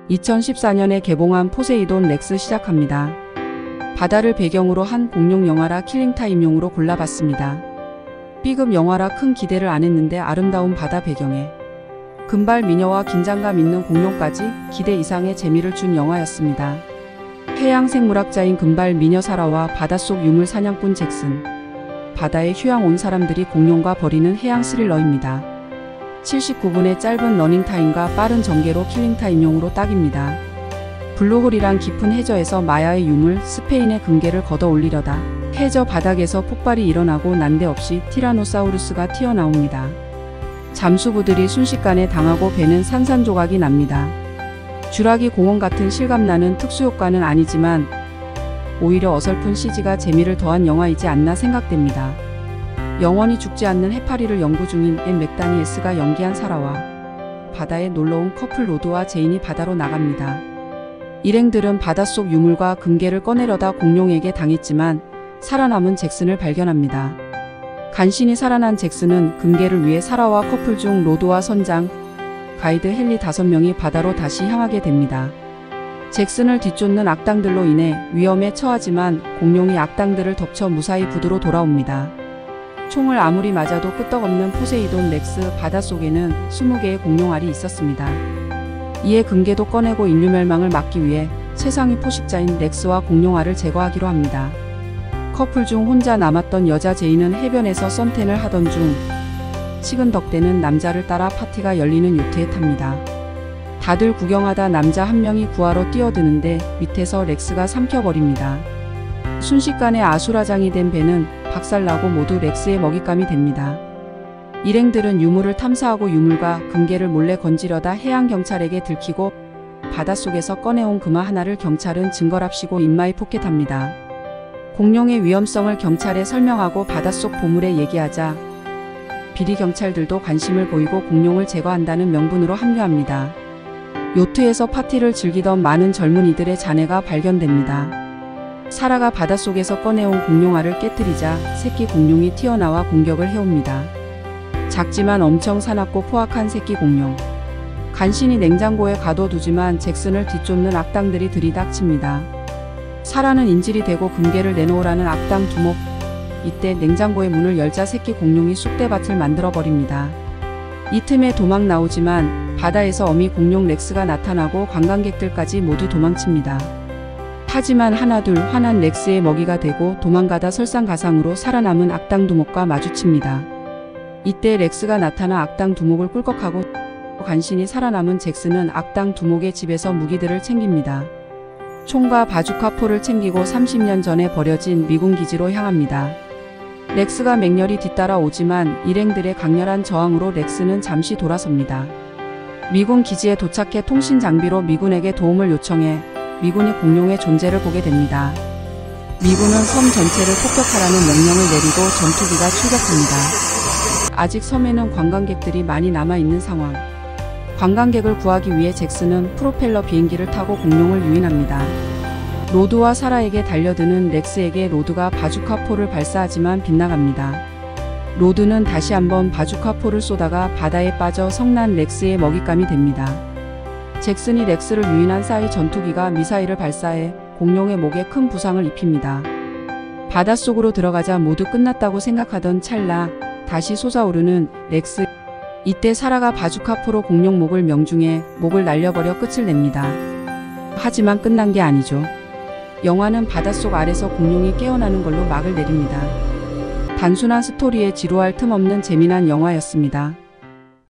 2014년에 개봉한 포세이돈 렉스 시작합니다. 바다를 배경으로 한 공룡 영화라 킬링타임용으로 골라봤습니다. B급 영화라 큰 기대를 안 했는데 아름다운 바다 배경에 금발 미녀와 긴장감 있는 공룡까지 기대 이상의 재미를 준 영화였습니다. 해양 생물학자인 금발 미녀 사라와 바닷속 유물 사냥꾼 잭슨, 바다에 휴양 온 사람들이 공룡과 벌이는 해양 스릴러입니다. 79분의 짧은 러닝타임과 빠른 전개로 킬링타임용으로 딱입니다. 블루홀이란 깊은 해저에서 마야의 유물 스페인의 금괴를 걷어 올리려다 해저 바닥에서 폭발이 일어나고 난데없이 티라노사우루스가 튀어나옵니다. 잠수부들이 순식간에 당하고 배는 산산조각이 납니다. 쥬라기 공원 같은 실감나는 특수효과는 아니지만 오히려 어설픈 CG가 재미를 더한 영화이지 않나 생각됩니다. 영원히 죽지 않는 해파리를 연구 중인 앤 맥다니엘스가 연기한 사라와 바다에 놀러온 커플 로드와 제인이 바다로 나갑니다. 일행들은 바닷속 유물과 금괴를 꺼내려다 공룡에게 당했지만 살아남은 잭슨을 발견합니다. 간신히 살아난 잭슨은 금괴를 위해 사라와 커플 중 로드와 선장, 가이드 헨리 5명이 바다로 다시 향하게 됩니다. 잭슨을 뒤쫓는 악당들로 인해 위험에 처하지만 공룡이 악당들을 덮쳐 무사히 부두로 돌아옵니다. 총을 아무리 맞아도 끄떡없는 포세이돈 렉스 바닷속에는 20개의 공룡알이 있었습니다. 이에 금괴도 꺼내고 인류 멸망을 막기 위해 최상위 포식자인 렉스와 공룡알을 제거하기로 합니다. 커플 중 혼자 남았던 여자 제이는 해변에서 선탠을 하던 중 식은 덕대는 남자를 따라 파티가 열리는 요트에 탑니다. 다들 구경하다 남자 한 명이 구하러 뛰어드는데 밑에서 렉스가 삼켜버립니다. 순식간에 아수라장이 된 배는 박살나고 모두 렉스의 먹잇감이 됩니다. 일행들은 유물을 탐사하고 유물과 금괴를 몰래 건지려다 해양경찰에게 들키고 바닷속에서 꺼내온 금화 하나를 경찰은 증거랍시고 인마이 포켓합니다. 공룡의 위험성을 경찰에 설명하고 바닷속 보물에 얘기하자 비리 경찰들도 관심을 보이고 공룡을 제거한다는 명분으로 합류합니다. 요트에서 파티를 즐기던 많은 젊은이들의 잔해가 발견됩니다. 사라가 바닷속에서 꺼내온 공룡알을 깨뜨리자 새끼 공룡이 튀어나와 공격을 해옵니다. 작지만 엄청 사납고 포악한 새끼 공룡. 간신히 냉장고에 가둬두지만 잭슨을 뒤쫓는 악당들이 들이닥칩니다. 사라는 인질이 되고 금괴를 내놓으라는 악당 두목. 이때 냉장고의 문을 열자 새끼 공룡이 쑥대밭을 만들어버립니다. 이 틈에 도망 나오지만 바다에서 어미 공룡 렉스가 나타나고 관광객들까지 모두 도망칩니다. 하지만 하나둘 화난 렉스의 먹이가 되고 도망가다 설상가상으로 살아남은 악당 두목과 마주칩니다. 이때 렉스가 나타나 악당 두목을 꿀꺽하고 간신히 살아남은 잭슨은 악당 두목의 집에서 무기들을 챙깁니다. 총과 바주카 포를 챙기고 30년 전에 버려진 미군 기지로 향합니다. 렉스가 맹렬히 뒤따라오지만 일행들의 강렬한 저항으로 렉스는 잠시 돌아섭니다. 미군 기지에 도착해 통신 장비로 미군에게 도움을 요청해 미군이 공룡의 존재를 보게 됩니다. 미군은 섬 전체를 폭격하라는 명령을 내리고 전투기가 출격합니다. 아직 섬에는 관광객들이 많이 남아있는 상황. 관광객을 구하기 위해 잭슨은 프로펠러 비행기를 타고 공룡을 유인합니다. 로드와 사라에게 달려드는 렉스에게 로드가 바주카포를 발사하지만 빗나갑니다. 로드는 다시 한번 바주카포를 쏘다가 바다에 빠져 성난 렉스의 먹잇감이 됩니다. 잭슨이 렉스를 유인한 사이 전투기가 미사일을 발사해 공룡의 목에 큰 부상을 입힙니다. 바닷속으로 들어가자 모두 끝났다고 생각하던 찰나 다시 솟아오르는 렉스. 이때 사라가 바주카포로 공룡 목을 명중해 목을 날려버려 끝을 냅니다. 하지만 끝난 게 아니죠. 영화는 바닷속 아래서 공룡이 깨어나는 걸로 막을 내립니다. 단순한 스토리에 지루할 틈 없는 재미난 영화였습니다.